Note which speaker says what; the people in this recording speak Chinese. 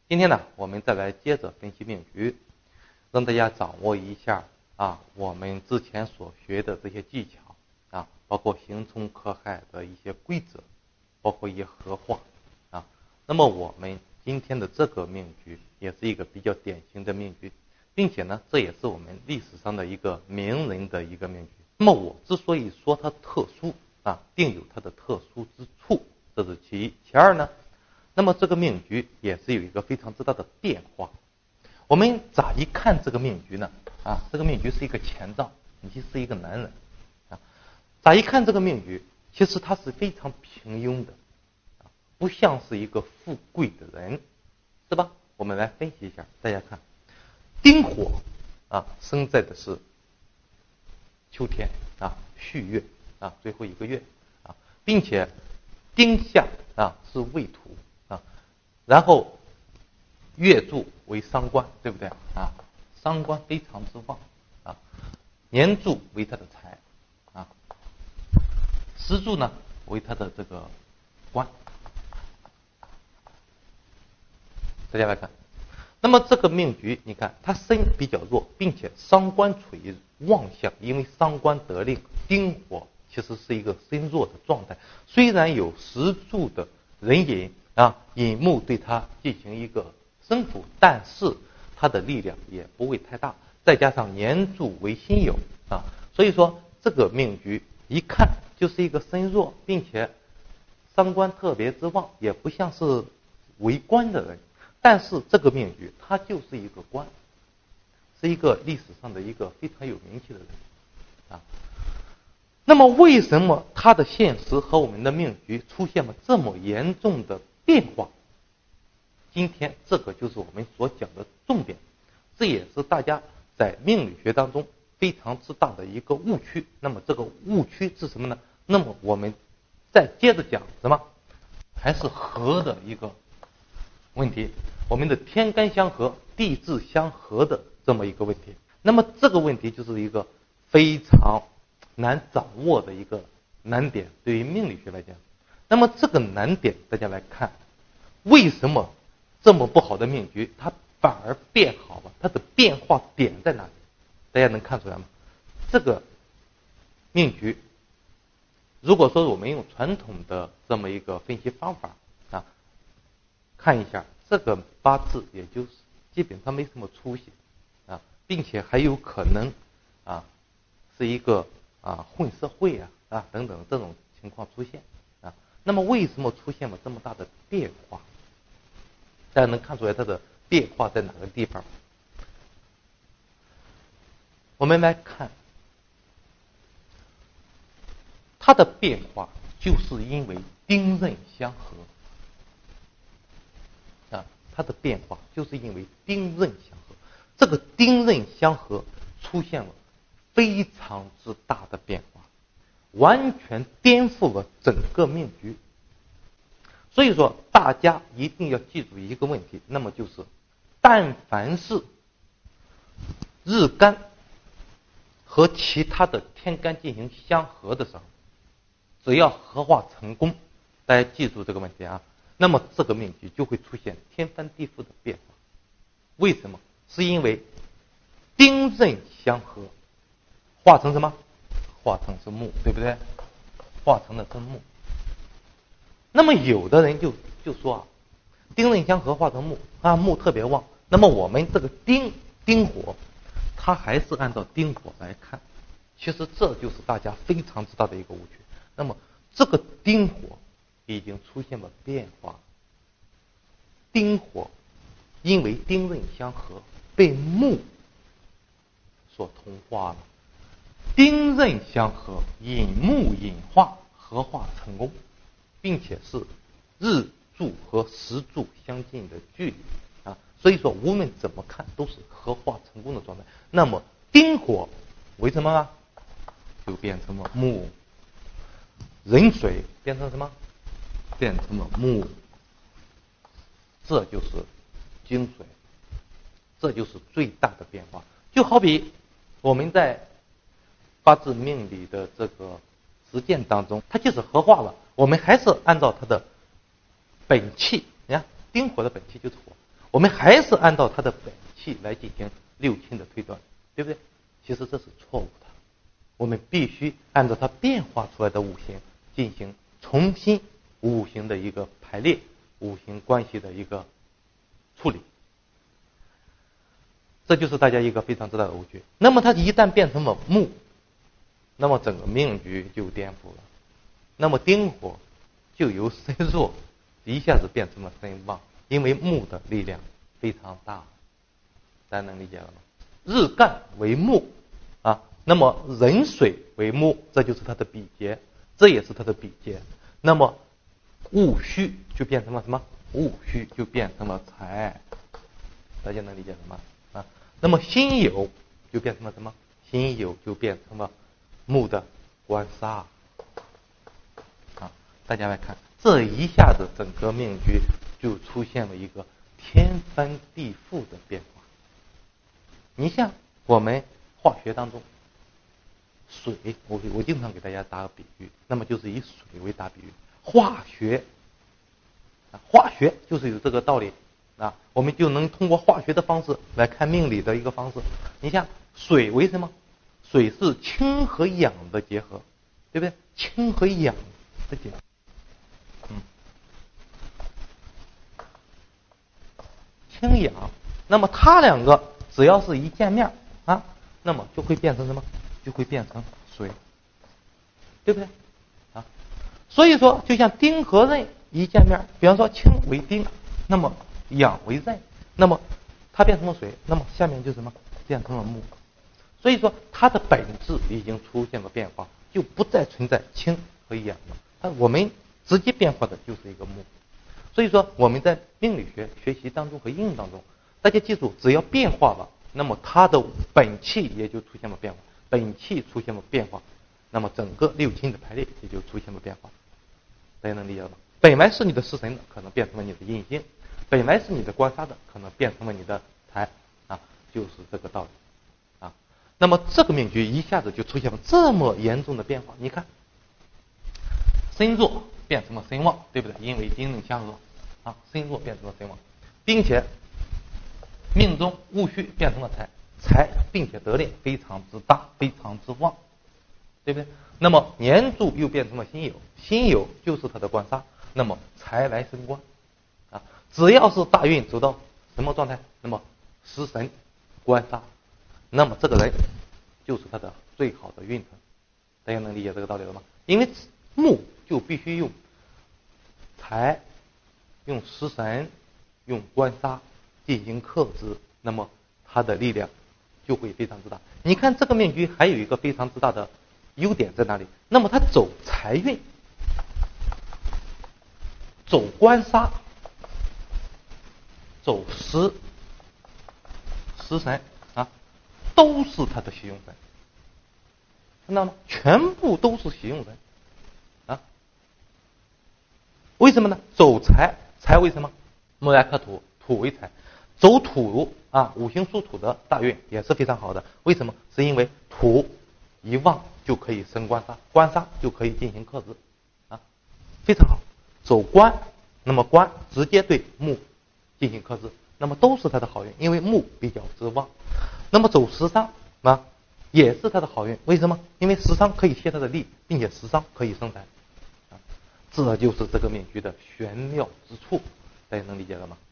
Speaker 1: 今天呢，我们再来接着分析命局，让大家掌握一下我们之前所学的这些技巧包括刑冲克害的一些规则，包括一些合化那么我们今天的这个命局也是一个比较典型的命局，并且呢，这也是我们历史上的一个名人的一个命局。那么我之所以说它特殊定有它的特殊之处，这是其一。其二呢，那么这个命局也是有一个非常之大的变化。我们乍一看这个命局呢这个命局是一个前兆，你是一个男人乍一看这个命局，其实他是非常平庸的不像是一个富贵的人，是吧？我们来分析一下，大家看，丁火生在的是秋天戌月最后一个月并且丁夏是未土然后月柱为伤官，对不对伤官非常之旺年柱为他的财时柱呢为他的这个官。大家来看，那么这个命局你看他身比较弱，并且伤官处于旺相，因为伤官得令，丁火其实是一个身弱的状态，虽然有时柱的人引引木对他进行一个生辅，但是他的力量也不会太大，再加上年柱为辛酉所以说这个命局一看就是一个身弱，并且伤官特别之旺，也不像是为官的人，但是这个命局他就是一个官，是一个历史上的一个非常有名气的人那么为什么他的现实和我们的命局出现了这么严重的变化？今天这个就是我们所讲的重点，这也是大家在命理学当中非常之大的一个误区。那么这个误区是什么呢？那么我们再接着讲什么？还是合的一个问题，我们的天干相合，地支相合的这么一个问题。那么这个问题就是一个非常难掌握的一个难点，对于命理学来讲。那么这个难点大家来看，为什么这么不好的命局它反而变好了？它的变化点在哪里？大家能看出来吗？这个命局如果说我们用传统的这么一个分析方法看一下这个八字，也就是基本上没什么出息并且还有可能是一个混社会等等这种情况出现那么为什么出现了这么大的变化？大家能看出来它的变化在哪个地方？我们来看它的变化，就是因为丁壬相合它的变化就是因为丁壬相合，这个丁壬相合出现了非常之大的变化，完全颠覆了整个命局。所以说大家一定要记住一个问题，那么就是但凡是日干和其他的天干进行相合的时候，只要合化成功，大家记住这个问题那么这个命局就会出现天翻地覆的变化。为什么？是因为丁壬相合，化成什么？化成是木，对不对？化成了是木。那么有的人就说丁壬相合化成木木特别旺，那么我们这个丁火它还是按照丁火来看，其实这就是大家非常之大的一个误区。那么这个丁火已经出现了变化，丁火因为丁壬相合被木所同化了，丁壬相合引木引化，合化成功，并且是日柱和时柱相近的距离所以说无论怎么看都是合化成功的状态。那么丁火为什么就变成了木，壬水变成什么？变成了木，这就是金水，这就是最大的变化。就好比我们在八字命理的这个实践当中，它即使合化了，我们还是按照它的本气，你看丁火的本气就是火， 我们还是按照它的本气来进行六亲的推断，对不对？其实这是错误的，我们必须按照它变化出来的五行进行重新五行的一个排列，五行关系的一个处理。这就是大家一个非常知道的误区。那么它一旦变成了木，那么整个命局就颠覆了。那么丁火就由身弱一下子变成了身旺，因为木的力量非常大，大家能理解了吗？日干为木啊，那么壬水为木，这就是它的比劫，这也是它的比劫。那么戊戌就变成了什么？戊戌就变成了财，大家能理解了吗？啊，那么辛酉就变成了什么？辛酉就变成了木的官杀。啊，大家来看，这一下子整个命局就出现了一个天翻地覆的变化。你像我们化学当中，水，我经常给大家打个比喻，那么就是以水为打比喻。化学就是有这个道理啊，我们就能通过化学的方式来看命理的一个方式。你像水为什么？水是氢和氧的结合，对不对？氢和氧的结合。氢氧，那么它两个只要是一见面啊，那么就会变成什么？就会变成水，对不对？啊，所以说就像丁和壬一见面，比方说氢为丁，那么氧为壬，那么它变成了水，那么下面就什么？变成了木。所以说它的本质已经出现了变化，就不再存在氢和氧了，我们直接变化的就是一个木。所以说我们在命理学学习当中和应用当中，大家记住，只要变化了，那么它的本气也就出现了变化，本气出现了变化，那么整个六亲的排列也就出现了变化。大家能理解了吗？本来是你的食神的，可能变成了你的印星；本来是你的官杀的，可能变成了你的财啊，就是这个道理啊。那么这个命局一下子就出现了这么严重的变化，你看，身弱变成了身旺，对不对？因为丁壬相合啊，身弱变成了身旺，并且命中戊戌变成了财，并且得令非常之大，非常之旺，对不对？那么年柱又变成了辛酉，辛酉就是它的官杀，那么财来生官啊，只要是大运走到什么状态，那么食神官杀，那么这个人就是他的最好的运程。大家能理解这个道理了吗？因为木就必须用财、用食神、用官杀进行克制，那么它的力量就会非常之大。你看这个命局还有一个非常之大的优点在哪里？那么它走财运、走官杀、走食神啊，都是它的喜用神，看到吗？全部都是喜用神啊。为什么呢？走财为什么？木来克土，土为财，走土啊，五行属土的大运也是非常好的。为什么？是因为土一旺就可以生官杀，官杀就可以进行克制啊，非常好。走官，那么官直接对木进行克制，那么都是它的好运，因为木比较之旺。那么走食伤啊，也是它的好运。为什么？因为食伤可以泄它的力，并且食伤可以生财啊，这就是这个命局的玄妙之处。大家能理解了吗？